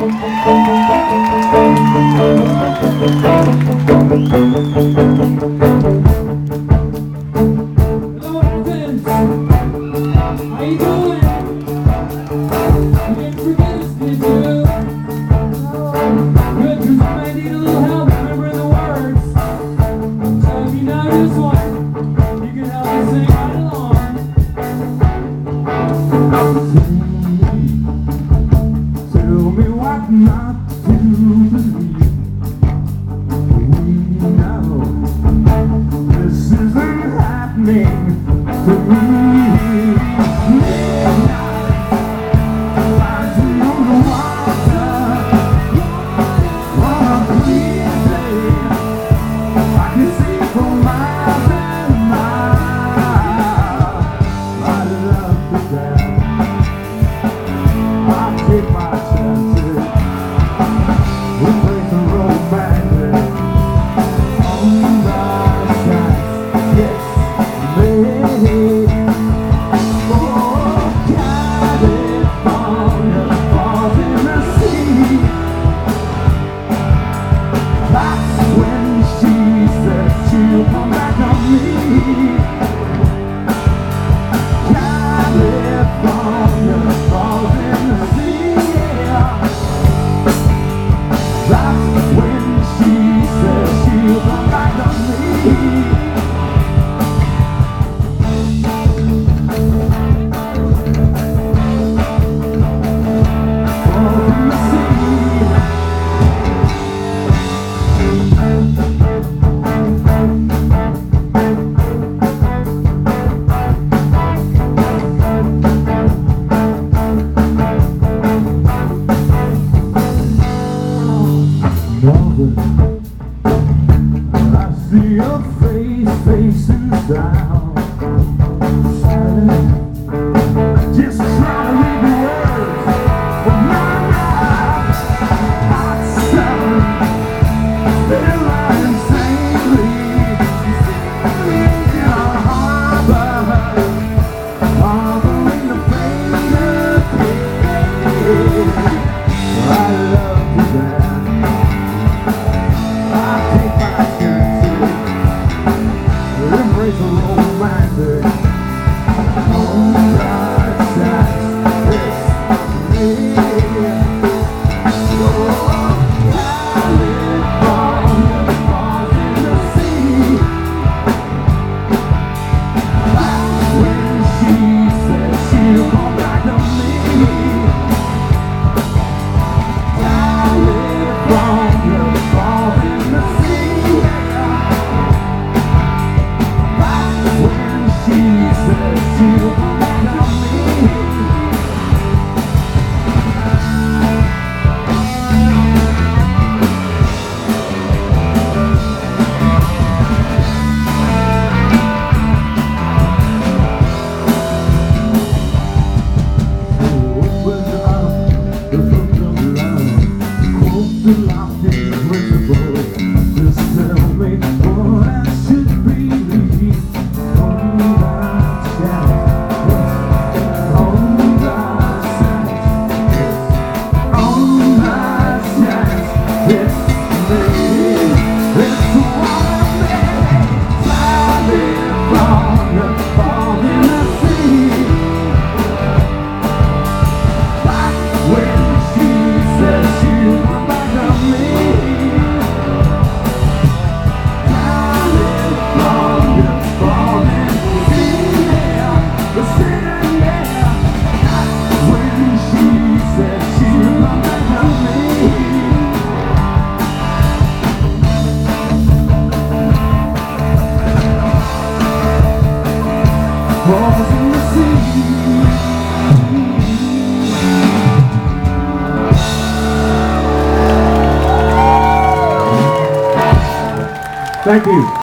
Hello, Athens. How you doing? You didn't forget us, did you? Good, 'cause you might need a little help remembering the words. So if you know this one, you can help me sing right along. Tell me what not to believe. We know this isn't happening to me. Take my chances, embrace the romantic. On the sides, yes, baby. Oh, California falls in the sea. That's when she said she'll come back on me. California falls in the sea. That's when she says she'll come back to me. From the sea. I see your face facing down, silent, just trying to read the words of my mouth. Hot sun, still lying sanely in a harbor, harboring the pain of pain. I love you there. Embrace the romantic. On the sides, it's me. Oh, California falls in the sea. That's when she said she'll come back to me. California falls in the sea. She says she'll come back on me. Open up the book of love, quote the lofty principle. Just tell me what I should believe. Thank you.